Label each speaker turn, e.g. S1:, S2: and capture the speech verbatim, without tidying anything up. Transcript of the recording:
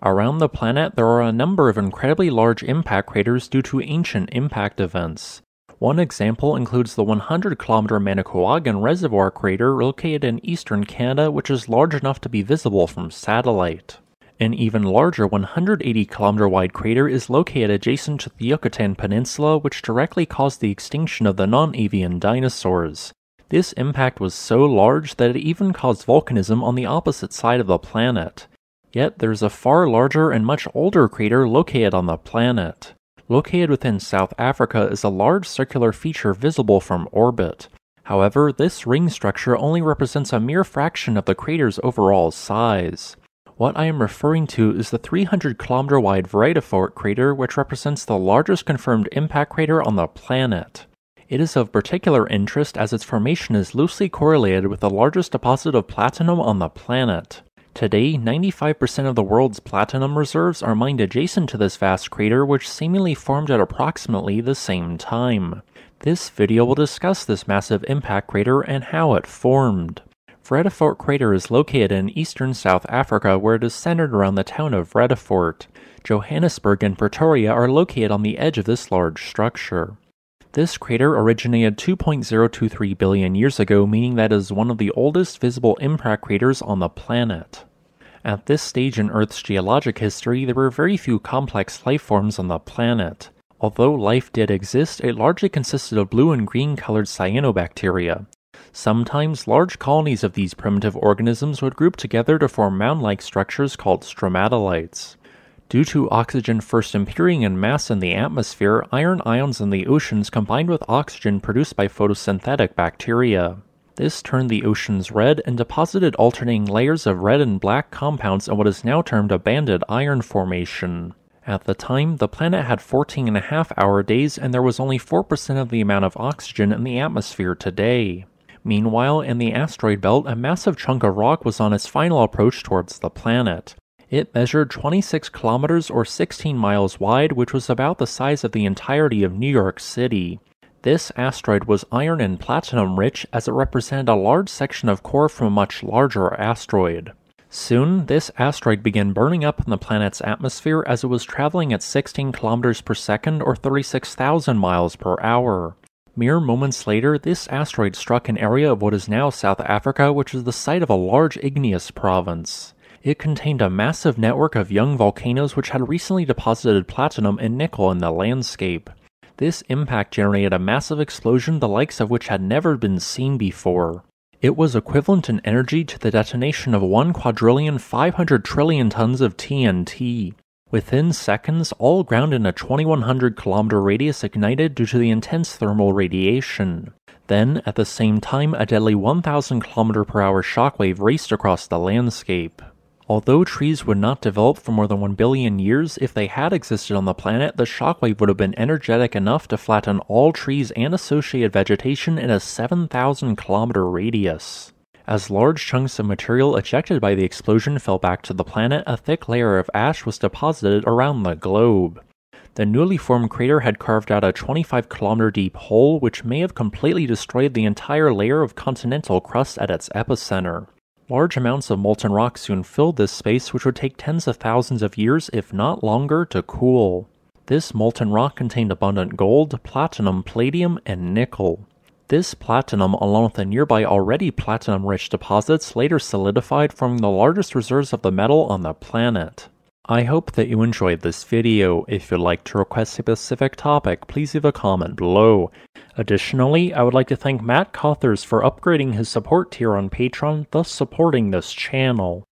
S1: Around the planet, there are a number of incredibly large impact craters due to ancient impact events. One example includes the one hundred kilometer Manicouagan Reservoir Crater located in eastern Canada, which is large enough to be visible from satellite. An even larger one hundred eighty kilometer wide crater is located adjacent to the Yucatan Peninsula, which directly caused the extinction of the non-avian dinosaurs. This impact was so large that it even caused volcanism on the opposite side of the planet. Yet there's a far larger and much older crater located on the planet. Located within South Africa is a large circular feature visible from orbit. However, this ring structure only represents a mere fraction of the crater's overall size. What I am referring to is the three hundred kilometer wide Vredefort Crater, which represents the largest confirmed impact crater on the planet. It is of particular interest as its formation is loosely correlated with the largest deposit of platinum on the planet. Today, ninety-five percent of the world's platinum reserves are mined adjacent to this vast crater, which seemingly formed at approximately the same time. This video will discuss this massive impact crater and how it formed. Vredefort Crater is located in eastern South Africa, where it is centered around the town of Vredefort. Johannesburg and Pretoria are located on the edge of this large structure. This crater originated two point zero two three billion years ago, meaning that it is one of the oldest visible impact craters on the planet. At this stage in Earth's geologic history, there were very few complex life forms on the planet. Although life did exist, it largely consisted of blue and green colored cyanobacteria. Sometimes large colonies of these primitive organisms would group together to form mound-like structures called stromatolites. Due to oxygen first appearing in mass in the atmosphere, iron ions in the oceans combined with oxygen produced by photosynthetic bacteria. This turned the oceans red and deposited alternating layers of red and black compounds in what is now termed a banded iron formation. At the time, the planet had fourteen and a half hour days and there was only four percent of the amount of oxygen in the atmosphere today. Meanwhile, in the asteroid belt, a massive chunk of rock was on its final approach towards the planet. It measured twenty-six kilometers or sixteen miles wide, which was about the size of the entirety of New York City. This asteroid was iron and platinum rich as it represented a large section of core from a much larger asteroid. Soon, this asteroid began burning up in the planet's atmosphere as it was traveling at sixteen kilometers per second or thirty-six thousand miles per hour. Mere moments later, this asteroid struck an area of what is now South Africa, which is the site of a large igneous province. It contained a massive network of young volcanoes which had recently deposited platinum and nickel in the landscape. This impact generated a massive explosion the likes of which had never been seen before. It was equivalent in energy to the detonation of one quadrillion five hundred trillion tons of T N T. Within seconds, all ground in a twenty-one hundred kilometer radius ignited due to the intense thermal radiation. Then, at the same time, a deadly one thousand kilometer per hour shockwave raced across the landscape. Although trees would not develop for more than one billion years, if they had existed on the planet, the shockwave would have been energetic enough to flatten all trees and associated vegetation in a seven thousand kilometer radius. As large chunks of material ejected by the explosion fell back to the planet, a thick layer of ash was deposited around the globe. The newly formed crater had carved out a twenty-five kilometer deep hole, which may have completely destroyed the entire layer of continental crust at its epicenter. Large amounts of molten rock soon filled this space, which would take tens of thousands of years, if not longer, to cool. This molten rock contained abundant gold, platinum, palladium, and nickel. This platinum, along with the nearby already platinum-rich deposits, later solidified, forming the largest reserves of the metal on the planet. I hope that you enjoyed this video. If you'd like to request a specific topic, please leave a comment below. Additionally, I would like to thank Matt Cothers for upgrading his support tier on Patreon, thus supporting this channel.